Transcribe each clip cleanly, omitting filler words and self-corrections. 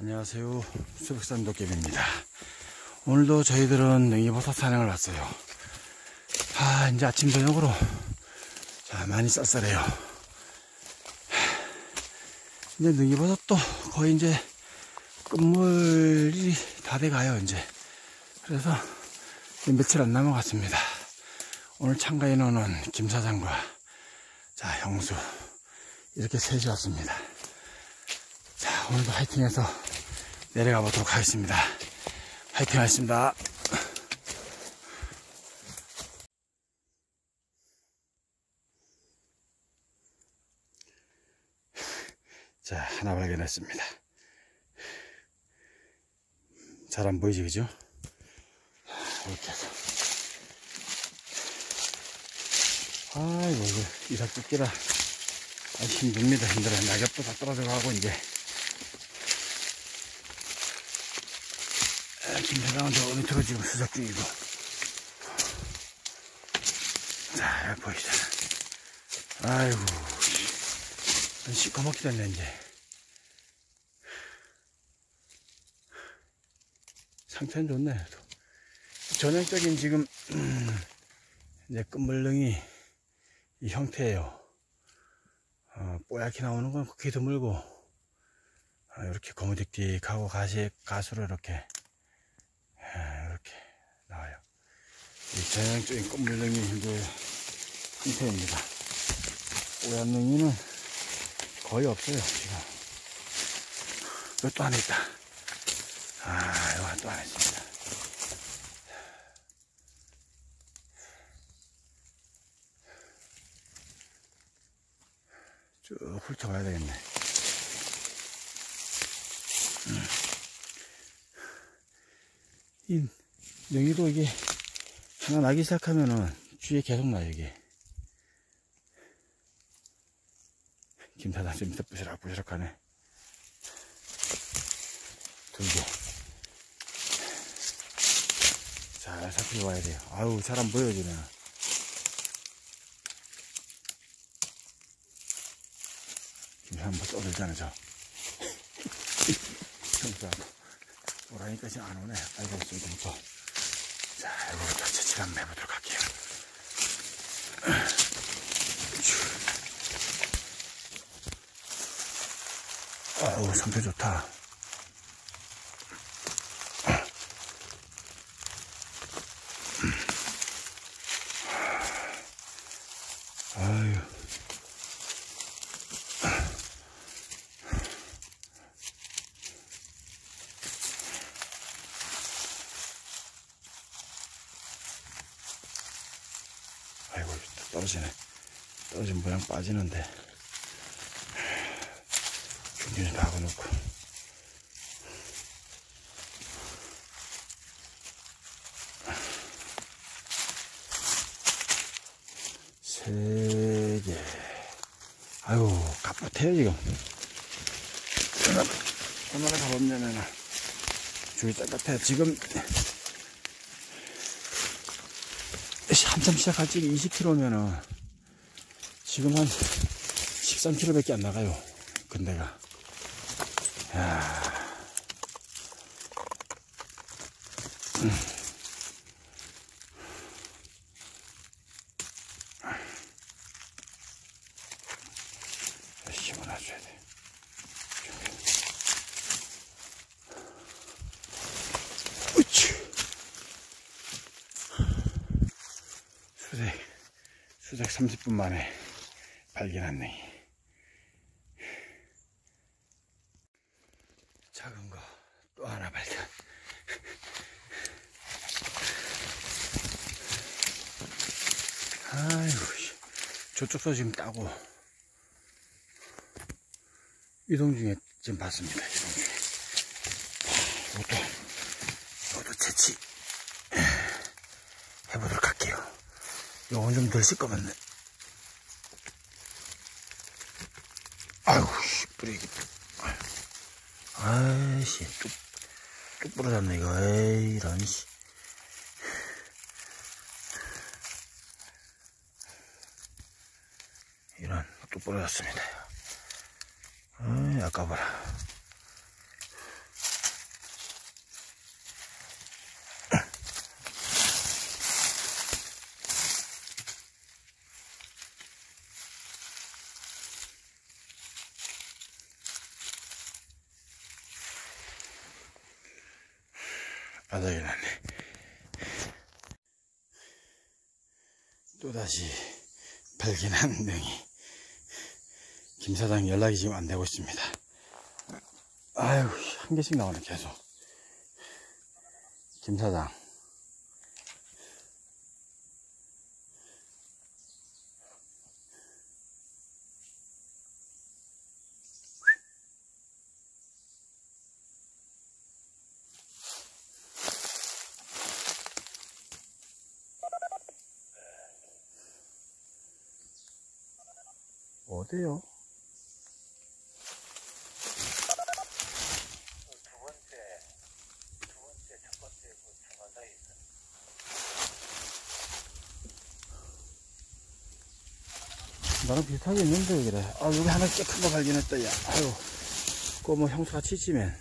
안녕하세요. 수백산 도깨비입니다. 오늘도 저희들은 능이버섯 산행을 왔어요. 이제 아침 저녁으로 많이 쌀쌀해요. 이제 능이버섯도 거의 이제 끝물이 다 돼가요 이제. 그래서 며칠 안 남은 것 같습니다. 오늘 참가인 오는 김 사장과 형수 이렇게 셋이 왔습니다. 오늘도 화이팅해서 내려가 보도록 하겠습니다. 화이팅 하겠습니다. 하나 발견했습니다. 잘 안 보이지, 그죠? 이렇게 해서. 아이고, 이삭 뜯기라 힘듭니다. 힘들어요. 낙엽도 다 떨어져 가고, 이제. 김사장은 저 밑으로 지금 수작 중이고. 여기 보이시잖아. 아이고, 시커멓게 됐네, 이제. 상태는 좋네. 전형적인 지금, 이제 끝물능이 이 형태예요. 뽀얗게 나오는 건 그렇게 드물고, 이렇게 거무딕딕하고 가수로 이렇게 나와요. 이 전형적인 끝물능이 이제 형태입니다. 뽀얀 능이는 거의 없어요, 지금. 이것도 안에 있다. 이거 또 안에 있습니다. 쭉 훑어가야 되겠네. 이 능이도 이게 하나 나기 시작하면은 주위에 계속 나요, 이게. 김사장 좀 밑에 부시럭부시럭 하네. 2개. 잘 살피고 와야 돼요. 아우, 잘 안 보여요, 지금. 김사장 뭐 떠들잖아, 저. 형수하고. 오라니까 지금 안 오네. 빨리 없으면 좀 더. 이거부터 채취를 한번 해보도록 할게요. 아우, 상태 좋다. 아유. 아이고, 떨어지네. 떨어진 모양 빠지는데. 균균히 박아놓고. 세 개. 아유, 깝깝해요, 지금. 얼마나 가봤냐면, 주위 깝깝해. 지금, 한참 시작할 때 20km면은, 지금 한 13km 밖에 안 나가요. 근데가. 힘을 놔줘야 돼. 수색 30분 만에 발견한 능이. 작은 거 또 하나 발견. 아이고, 저쪽도 지금 따고 이동 중에 지금 봤습니다. 이동 중에. 이것도 채취 해보도록 할게요. 요건 좀 덜 씻거든요. 아이고, 뿌리기. 아이씨, 뚝 부러졌네, 이거. 에이, 이런, 씨. 이런, 뚝 부러졌습니다. 아까봐라. 바닥에 났네. 또다시 발견한 능이. 김 사장 연락이 지금 안 되고 있습니다. 아유, 한 개씩 나오네, 계속. 김 사장. 어디요? 첫 번째 그 중간 사이에 있어. 나랑 비슷하게 있는데, 그래. 아, 여기 하나 꽤 큰 거 발견했다, 야. 아유, 그거 뭐 형수가 치치면.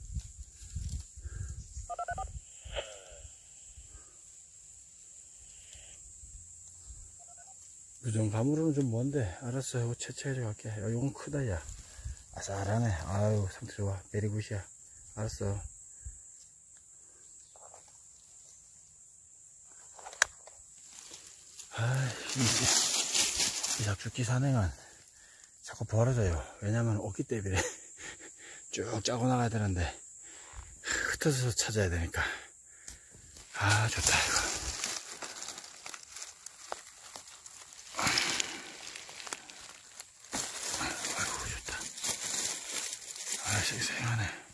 요즘 밤으로는 좀 먼데, 알았어. 이거 채취해서 갈게. 야, 이건 크다, 야. 아싸라네. 아유, 상태 좋아. 베리굿이야. 알았어. 아, 이 잡숫기 산행은 자꾸 벌어져요. 왜냐면 없기 때문에 쭉 짜고 나가야 되는데 흩어져서 찾아야 되니까. 아, 좋다 이거. 아이고, 좋다. 아, 쌩쌩하네.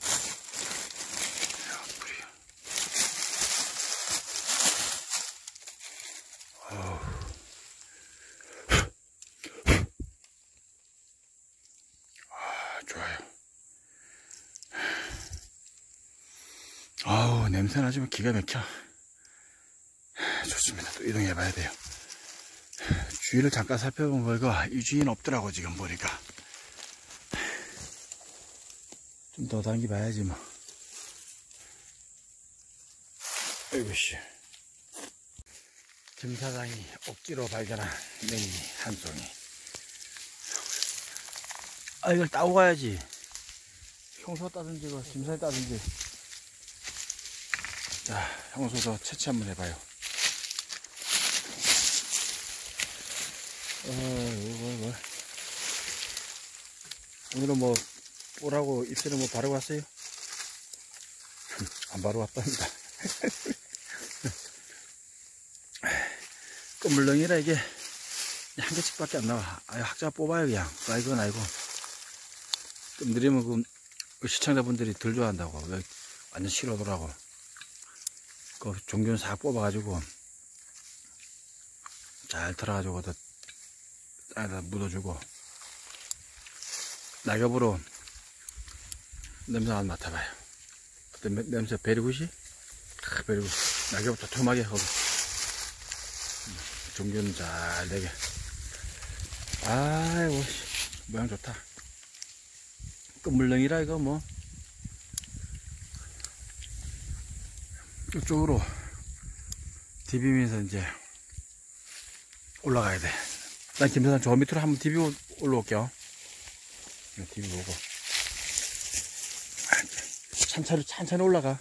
아우, 냄새나지만 기가 막혀. 좋습니다. 또 이동해 봐야 돼요. 주위를 잠깐 살펴본 결과 이 주위는 없더라고. 지금 보니까 좀 더 당기 봐야지 뭐. 아이고씨. 김 사장이 억지로 발견한 냉이 한 송이. 아, 이걸 따고 가야지. 형수가 따든지 김 사장이 따든지. 자, 형수도 채취 한번 해봐요. 이거. 오늘은 뭐 뿔하고 입술은 뭐 바르고 왔어요? 안 바르고 왔답니다. 끝물렁이라 이게 한 개씩밖에 안 나와. 아유, 학자가 뽑아요 그냥. 아, 이건 아니고. 좀 느리면 그 시청자분들이 덜 좋아한다고. 완전 싫어하더라고. 그 종균 싹 뽑아가지고 잘 털어가지고 땅에다 묻어주고 낙엽으로 냄새 안 맡아봐요. 그때 냄새 베리굿이? 베리굿. 낙엽 도톰하게 하고 종균 잘 되게. 아이고, 모양 좋다. 끝물렁이라 이거 뭐. 이쪽으로 디비면서 이제 올라가야 돼. 난 김사장 저 밑으로 한번 디비고 올라올게요. 디비고 오고. 천천히 올라가.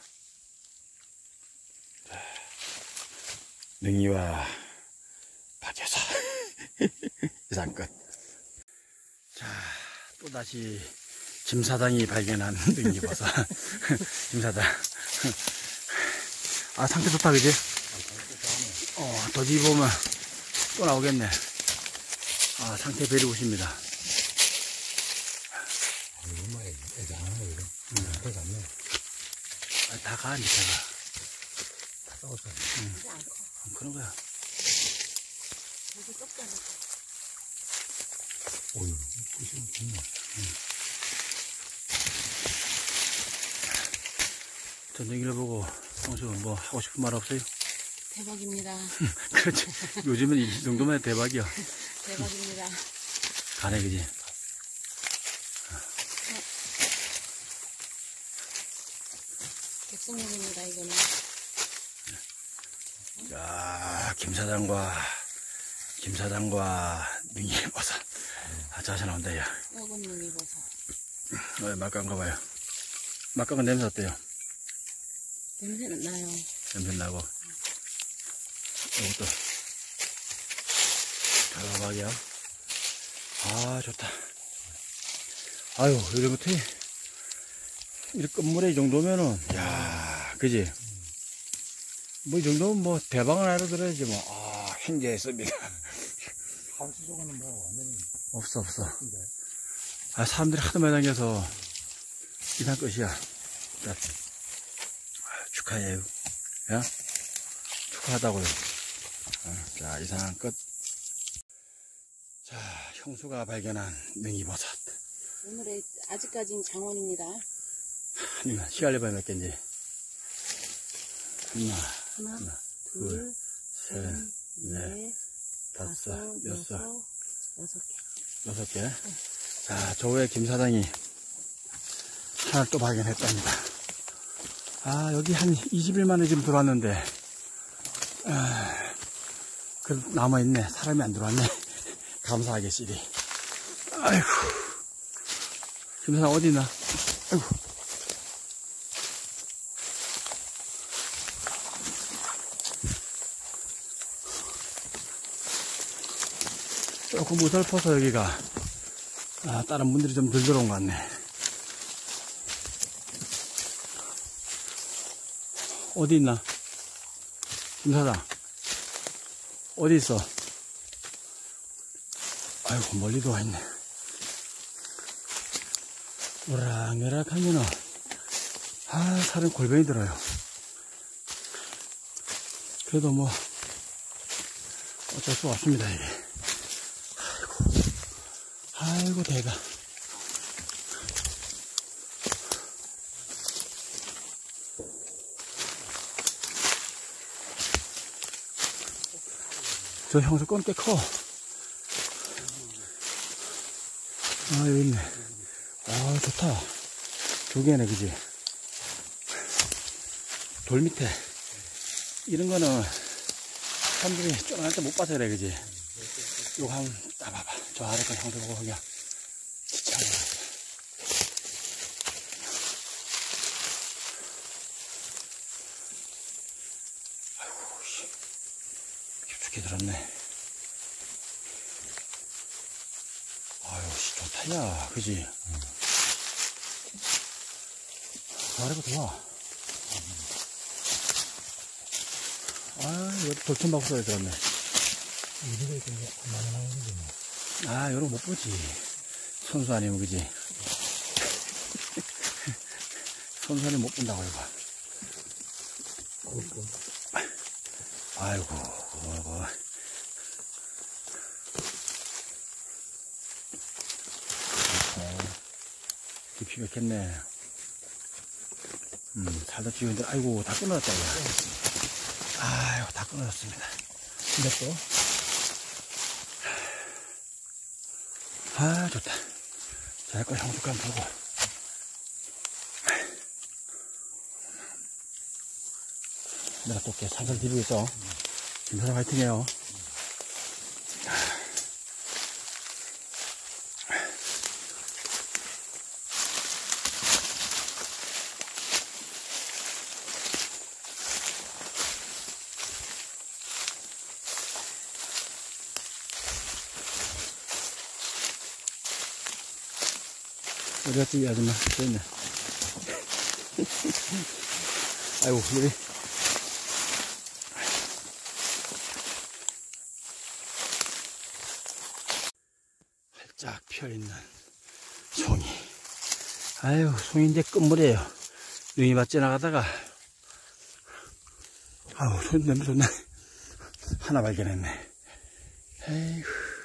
능이와 박여사. 이상 끝. 자, 또다시 김사장이 발견한 능이버섯. 김사장. 아, 상태 좋다, 그지? 더 뒤보면 또 나오겠네. 아, 상태 베리굿입니다. 다 가, 밑에가. 다 썩었어. 그런 거야. 어휴, 부시면 좋네. 전쟁기를 보고 형수 뭐 하고 싶은 말 없어요? 대박입니다. 그렇지. 요즘은 이 정도면 해도 대박이야. 대박입니다. 가네, 그지? 백성용입니다, 이거는. 자, 김 사장과 능이버섯. 아, 자세 나온다, 야. 썩은 능이버섯. 막간 거 봐요. 막간은 냄새 어때요? 냄새는 나요. 냄새 나고. 이것도 가라박이야. 아, 좋다. 아유, 이렇게 이렇게 끝물에 이 정도면은, 야, 그지? 뭐 이 정도면 뭐 대방을 하러 들어야지 뭐. 아, 행제했습니다. 하우스 쪽에는 뭐 완전히 없어. 근데 아, 사람들이 하도 많이 다녀서 이상 끝이야. 자, 축하해요. 야? 축하하다고요. 자, 이상 끝. 자, 형수가 발견한 능이버섯. 오늘의 아직까지는 장원입니다. 하나, 시갈래봐 몇 개인지. 하나, 둘, 셋, 넷, 다섯, 여섯 개. 자, 저 후에 김 사장이 하나를 또 발견했답니다. 아, 여기 한 20일 만에 지금 들어왔는데, 그래도 남아있네. 사람이 안 들어왔네. 감사하게 씨리. 아이고. 김 사장 어디 있나? 아이고. 조금 무설퍼서 여기가, 아, 다른 분들이 좀 덜 들어온 것 같네. 어디 있나? 김사장. 어디 있어? 아이고, 멀리도 와 있네. 오락내락 하면은, 아, 살은 골병이 들어요. 그래도 뭐, 어쩔 수 없습니다, 이게. 아이고, 대가. 저 형수 건 꽤 커. 아, 여기 있네. 아, 좋다. 두 개네, 그지? 돌 밑에. 이런 거는 사람들이 쫄아날 때 못 봐서 그래, 그지? 요거 한번 따봐봐. 저 아래 거 형수 보고 그냥 지쳐요. 아이고, 씨. 깊숙이 들었네. 아유, 씨, 좋다, 야. 그지? 저 아래 거 좋아. 아, 여기 돌천박 소리 들었네. 우리가 이렇게 많이 나오는데 뭐. 아, 요런 거 못 보지. 선수 아니면, 그지? 선수 아니면 못 본다고, 이거. 아이고, 그거. 깊이 맥혔네. 살다 찍었는데, 아이고, 다 끊어졌다, 이거. 아이고, 다 끊어졌습니다. 이것도. 아, 좋다. 자, 이거 형수가 한번 보고. 내가 또 이렇게 살살 뒤리고 있어. 김사장 화이팅 해요. 어디 갔지, 이 아줌마? 저 있네. 아이고, 여기. 활짝 펴있는 송이. 아유, 송이 이제 끝물이에요. 능이밭 지나가다가, 아우, 손 냄새 좋네. 하나 발견했네. 에이구.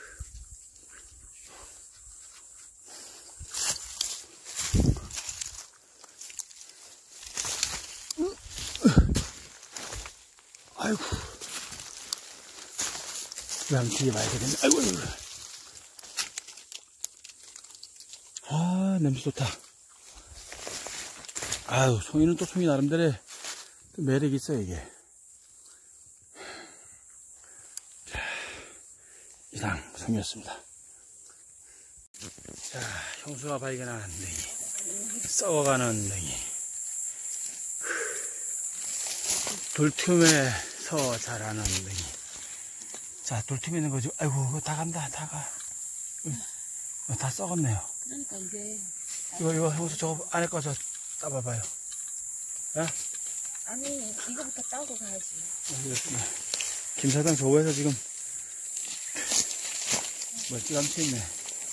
아이고. 왜 한번 뒤에 봐야 되겠네. 아이고, 아이고. 아, 냄새 좋다. 아유, 송이는 또 송이 나름대로의 또 매력이 있어요, 이게. 자, 이상 송이였습니다. 자, 형수가 발견한 능이. 썩어가는 능이. 돌틈에서 자라는 능이. 자, 돌틈에 있는 거죠. 아이고, 이거 다 간다, 다 가. 다 썩었네요. 그러니까 이게 이거 형수 저거 안에 거 저 따봐봐요. 예? 아니 이거부터 따고 가야지. 김 사장 저거에서 지금 멀찌감치 있네.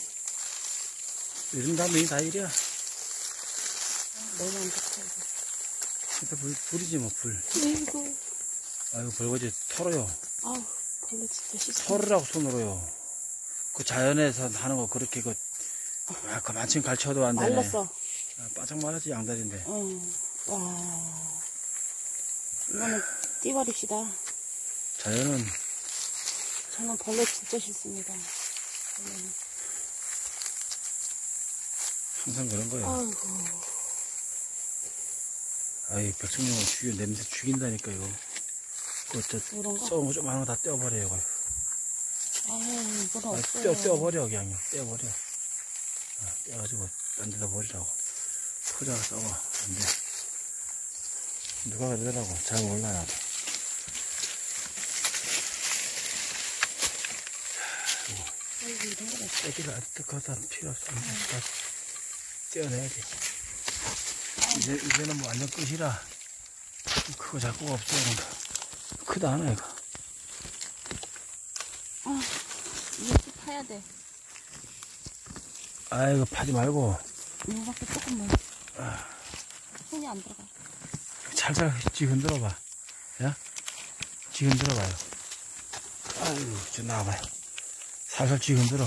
요즘 다 능이 다 이래야. 너무 안 좋다 이거. 일단 불이지 뭐, 불. 아이고. 아이고, 벌거지 털어요. 아우 벌레 진짜 씻어. 털으라고 손으로요. 그 자연에서 하는 거 그렇게 그 만큼 갈쳐도 안 되네. 말랐어. 바짝 말랐지, 양다리인데. 응. 와. 이거는 띠버립시다. 자연은 저는 벌레 진짜 싫습니다. 벌레는. 항상 그런 거예요. 아이고. 아이, 백숙용은 냄새 죽인다니까, 이거. 그거 이런 거? 썩은 거 좀 많은 거 다 떼어버려요, 이거. 아유, 이건 없어요. 떼어버려, 그냥. 떼어버려. 떼어가지고, 딴 데다 버리라고. 포자가 썩어. 안 돼. 누가 그러더라고. 잘 몰라, 나도. 아이고, 이런 거 없어. 떼기를 그거 다 필요 없어. 다 떼어내야 돼. 이제는 뭐 완전 끝이라. 그거 자꾸가 없어, 이런 거. 크다, 하나, 이거. 이거 쭉 파야 돼. 아이고, 파지 말고. 이거밖에 조금만. 손이 안 들어가. 살살 쥐 흔들어봐. 야? 쥐 흔들어봐요. 아이고, 저 나와봐요. 살살 쥐 흔들어.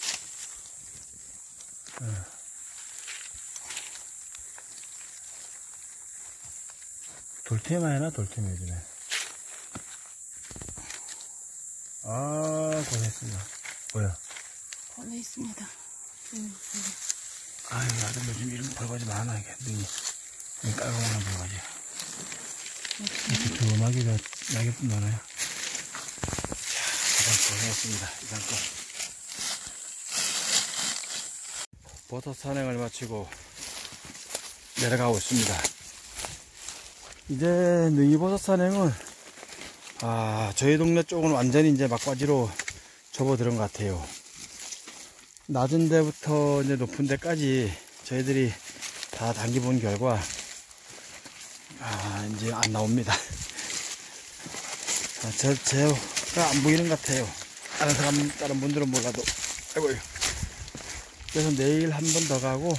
돌템 해나 돌템 요즘에. 아, 고생했습니다. 뭐야? 벌레 있습니다. 아유, 아들 요즘 이런 벌거지 많아, 이게. 눈이 깔끔한 벌거지. 이렇게 조그맣게 낙엽뿐 많아요. 자, 고생했습니다. 이상 거. 버섯 산행을 마치고 내려가고 있습니다. 이제 능이버섯 산행은 저희 동네 쪽은 완전히 이제 막바지로 접어들은 것 같아요. 낮은 데부터 이제 높은 데까지 저희들이 다 당겨본 결과 이제 안 나옵니다. 제가 안 보이는 것 같아요. 다른 분들은 몰라도. 아이고. 그래서 내일 한 번 더 가고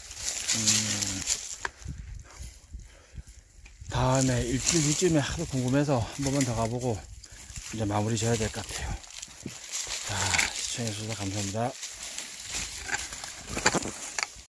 다음에 일주일 후쯤에 하도 궁금해서 한 번만 더 가보고 이제 마무리 지어야 될 것 같아요. 자, 시청해주셔서 감사합니다.